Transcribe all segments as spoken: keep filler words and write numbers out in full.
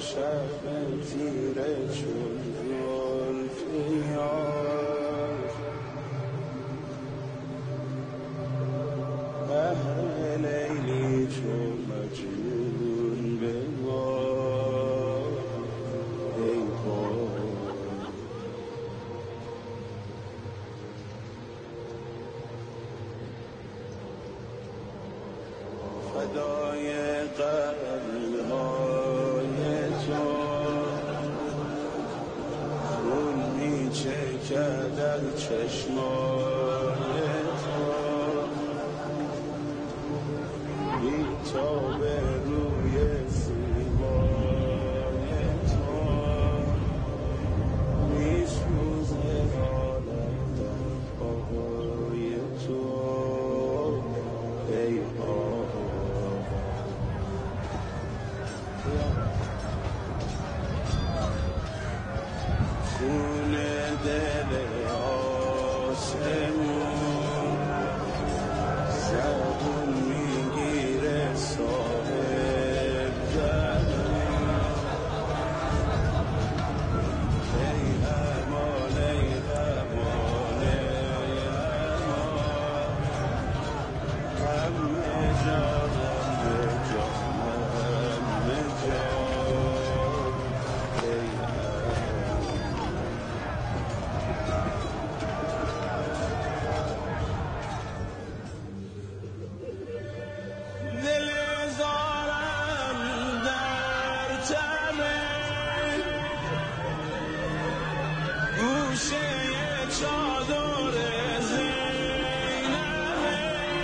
شب تیره چون زلفیات بهر لیلی چون مجنون بگاه ای باد فدای قلب‌های تو خون می‌چکد در چشمای تو بی تاب روی سیمای تو می‌سوزه حالم در پاهای تو ای آه خون دل آسمون زبون میگیره صاحب جمون ای امان ای امان ای امان همه جان همه جان همه جان ای دل زارم در تمه گوشه چادر زینبه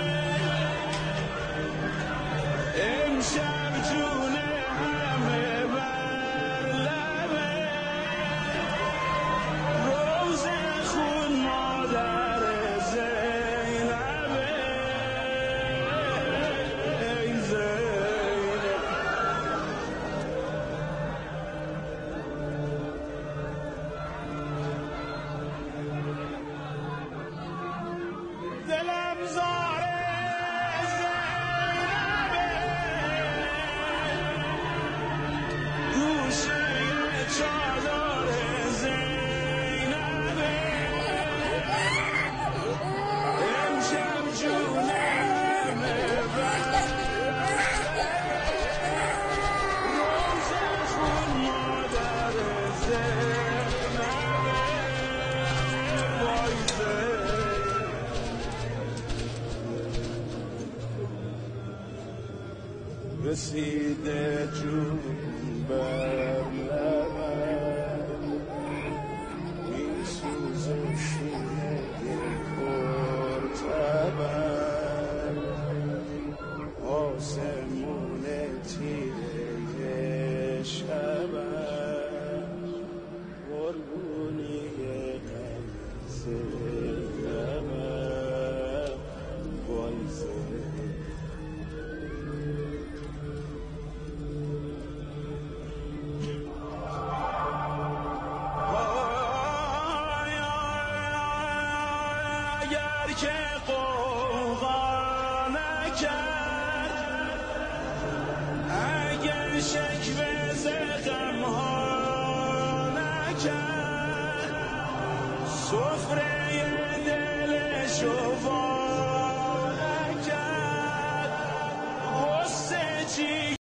امشب جون همه بر لبه روز خون مادر زینبه ای زینب دلم زاره زینبه گوشه چادر زینبه امشب جون همه بر روز خون مادر زینبه وای زینب رسیده جون بر لبم میسوزه شینه دل پر تبم آسمون تیره شبم قربونی قمیص غمم وای زینب اگر که قوقا نکرد اگر شکوه ز غمها نکرد سفره دلشو